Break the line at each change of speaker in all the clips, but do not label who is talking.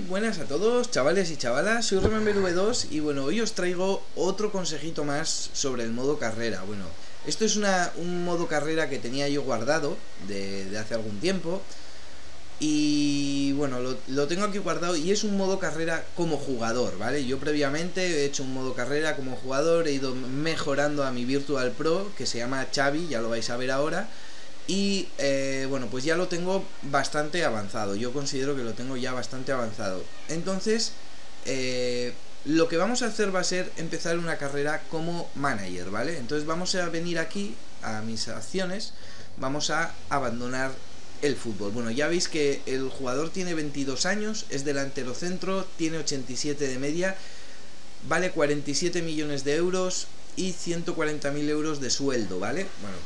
buenas a todos, chavales y chavalas, soy RememberV2 y bueno, hoy os traigo otro consejito más sobre el modo carrera. Bueno, esto es un modo carrera que tenía yo guardado de hace algún tiempo y bueno, lo tengo aquí guardado y es un modo carrera como jugador, ¿vale? Yo previamente he hecho un modo carrera como jugador, he ido mejorando a mi Virtual Pro, que se llama Xavi, ya lo vais a ver ahora. Y bueno, pues ya lo tengo bastante avanzado. Yo considero que lo tengo ya bastante avanzado. Entonces, lo que vamos a hacer va a ser empezar una carrera como manager, ¿vale? Entonces vamos a venir aquí a mis acciones. Vamos a abandonar el fútbol. Bueno, ya veis que el jugador tiene 22 años, es delantero centro, tiene 87 de media, vale 47 millones de euros y 140.000 euros de sueldo, ¿vale? Bueno,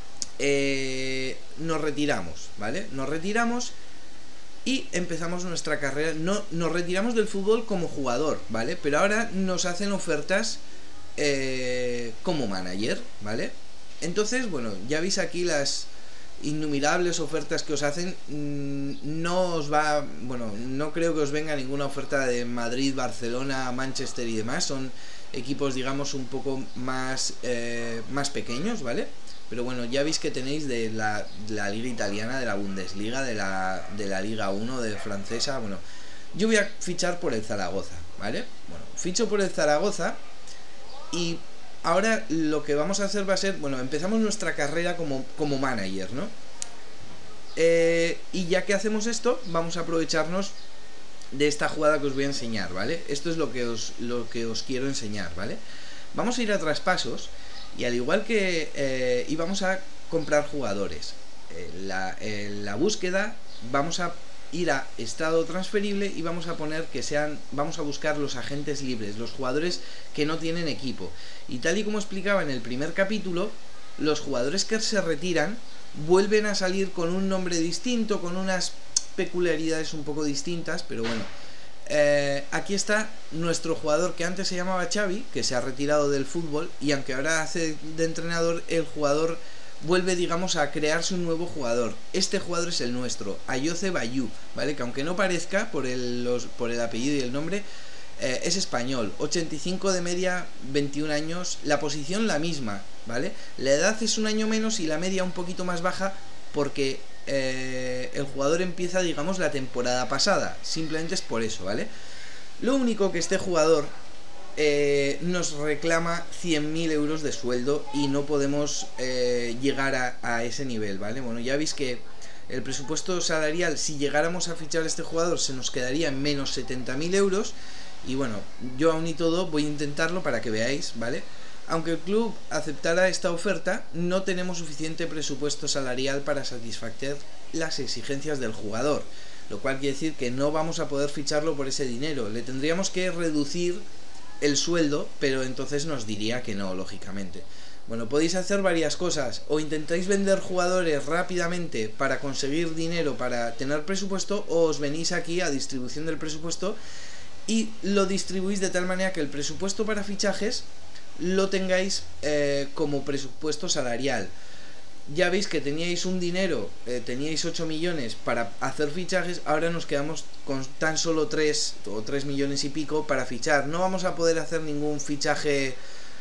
nos retiramos, ¿vale? Nos retiramos y empezamos nuestra carrera. No, nos retiramos del fútbol como jugador, ¿vale? Pero ahora nos hacen ofertas como manager, ¿vale? Entonces, bueno, ya veis aquí las innumerables ofertas que os hacen. No os va, bueno, no creo que os venga ninguna oferta de Madrid, Barcelona, Manchester y demás. Son equipos, digamos, un poco más pequeños, ¿vale? Pero bueno, ya veis que tenéis de la liga italiana, de la Bundesliga, de la Liga 1, de francesa. Bueno, yo voy a fichar por el Zaragoza, ¿vale? Bueno, ficho por el Zaragoza y ahora lo que vamos a hacer va a ser, bueno, empezamos nuestra carrera como manager, ¿no? Y ya que hacemos esto, vamos a aprovecharnos de esta jugada que os voy a enseñar, ¿vale? Esto es lo que os quiero enseñar, ¿vale? Vamos a ir a traspasos. Y al igual que íbamos a comprar jugadores, en la búsqueda vamos a ir a estado transferible y vamos a poner que vamos a buscar los agentes libres, los jugadores que no tienen equipo. Y tal y como explicaba en el primer capítulo, los jugadores que se retiran vuelven a salir con un nombre distinto, con unas peculiaridades un poco distintas, pero bueno. Aquí está nuestro jugador que antes se llamaba Xavi, que se ha retirado del fútbol y aunque ahora hace de entrenador, el jugador vuelve, digamos, a crearse un nuevo jugador. Este jugador es el nuestro, Ayoce Bayú, ¿vale? Que aunque no parezca por el apellido y el nombre, es español, 85 de media, 21 años, la posición la misma, ¿vale? La edad es un año menos y la media un poquito más baja porque el jugador empieza, digamos, la temporada pasada. Simplemente es por eso, ¿vale? Lo único que este jugador nos reclama 100.000 euros de sueldo y no podemos llegar a ese nivel, ¿vale? Bueno, ya veis que el presupuesto salarial, si llegáramos a fichar a este jugador, se nos quedaría en menos 70.000 euros. Y bueno, yo aún y todo voy a intentarlo para que veáis, ¿vale? Aunque el club aceptara esta oferta, no tenemos suficiente presupuesto salarial para satisfacer las exigencias del jugador, lo cual quiere decir que no vamos a poder ficharlo por ese dinero. Le tendríamos que reducir el sueldo, pero entonces nos diría que no, lógicamente. Bueno, podéis hacer varias cosas, o intentáis vender jugadores rápidamente para conseguir dinero para tener presupuesto, o os venís aquí a distribución del presupuesto y lo distribuís de tal manera que el presupuesto para fichajes lo tengáis como presupuesto salarial. Ya veis que teníais un dinero, teníais 8 millones para hacer fichajes, ahora nos quedamos con tan solo 3 o 3 millones y pico para fichar. No vamos a poder hacer ningún fichaje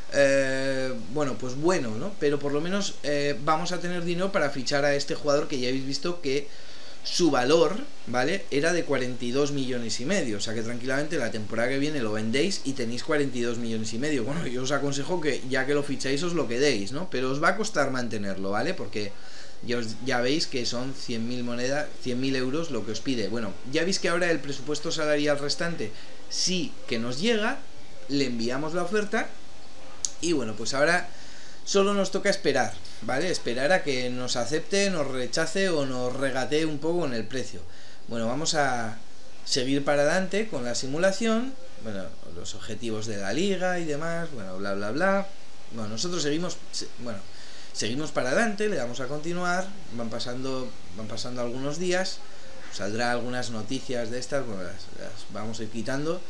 bueno, pues bueno, ¿no? Pero por lo menos vamos a tener dinero para fichar a este jugador que ya habéis visto que su valor, ¿vale? Era de 42 millones y medio, o sea que tranquilamente la temporada que viene lo vendéis y tenéis 42 millones y medio. Bueno, yo os aconsejo que ya que lo ficháis os lo quedéis, ¿no? Pero os va a costar mantenerlo, ¿vale? Porque ya veis que son 100.000 monedas, 100.000 euros lo que os pide. Bueno, ya veis que ahora el presupuesto salarial restante sí que nos llega, le enviamos la oferta y bueno, pues ahora solo nos toca esperar, ¿vale? Esperar a que nos acepte, nos rechace o nos regatee un poco con el precio. Bueno, vamos a seguir para adelante con la simulación. Bueno, los objetivos de la liga y demás, bueno, bla, bla, bla. Bueno, nosotros seguimos para adelante, le damos a continuar. Van pasando algunos días. Saldrá algunas noticias de estas, bueno, las vamos a ir quitando.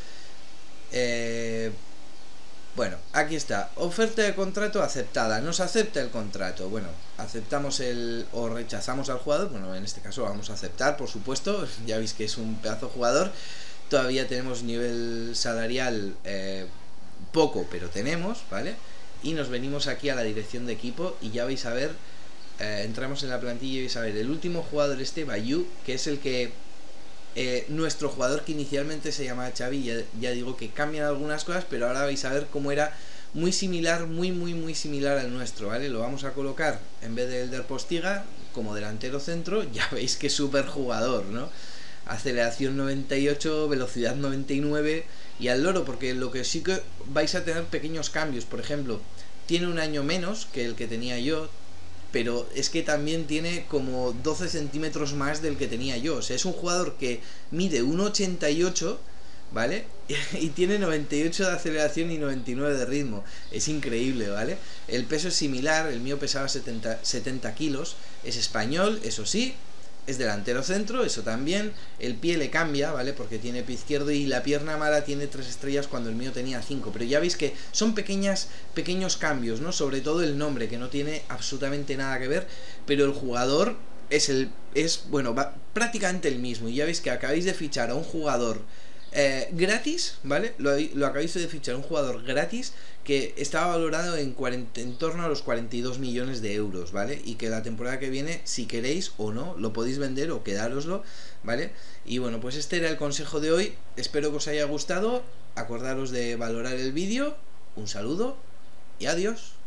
Bueno, aquí está, oferta de contrato aceptada, nos acepta el contrato, bueno, aceptamos o rechazamos al jugador, bueno, en este caso vamos a aceptar, por supuesto, ya veis que es un pedazo jugador, todavía tenemos nivel salarial poco, pero tenemos, ¿vale? Y nos venimos aquí a la dirección de equipo y ya vais a ver, entramos en la plantilla y vais a ver el último jugador Bayu, que es el que nuestro jugador que inicialmente se llamaba Xavi. Ya digo que cambian algunas cosas, pero ahora vais a ver cómo era muy similar, muy similar al nuestro, ¿vale? Lo vamos a colocar en vez de Elder Postiga como delantero centro. Ya veis que súper jugador, ¿no? Aceleración 98, velocidad 99 y al loro, porque lo que sí que vais a tener pequeños cambios. Por ejemplo, tiene un año menos que el que tenía yo, pero es que también tiene como 12 centímetros más del que tenía yo. O sea, es un jugador que mide 1,88, ¿vale? Y tiene 98 de aceleración y 99 de ritmo. Es increíble, ¿vale? El peso es similar, el mío pesaba 70 kilos. Es español, eso sí. Es delantero centro, eso también. El pie le cambia, ¿vale? Porque tiene pie izquierdo, y la pierna mala tiene 3 estrellas cuando el mío tenía 5. Pero ya veis que son pequeños cambios, ¿no? Sobre todo el nombre, que no tiene absolutamente nada que ver, pero el jugador bueno, prácticamente el mismo. Y ya veis que acabáis de fichar a un jugador gratis, ¿vale? Lo acabáis de fichar, un jugador gratis que estaba valorado en torno a los 42 millones de euros, ¿vale? Y que la temporada que viene, si queréis o no, lo podéis vender o quedároslo, ¿vale? Y bueno, pues este era el consejo de hoy. Espero que os haya gustado. Acordaros de valorar el vídeo. Un saludo y adiós.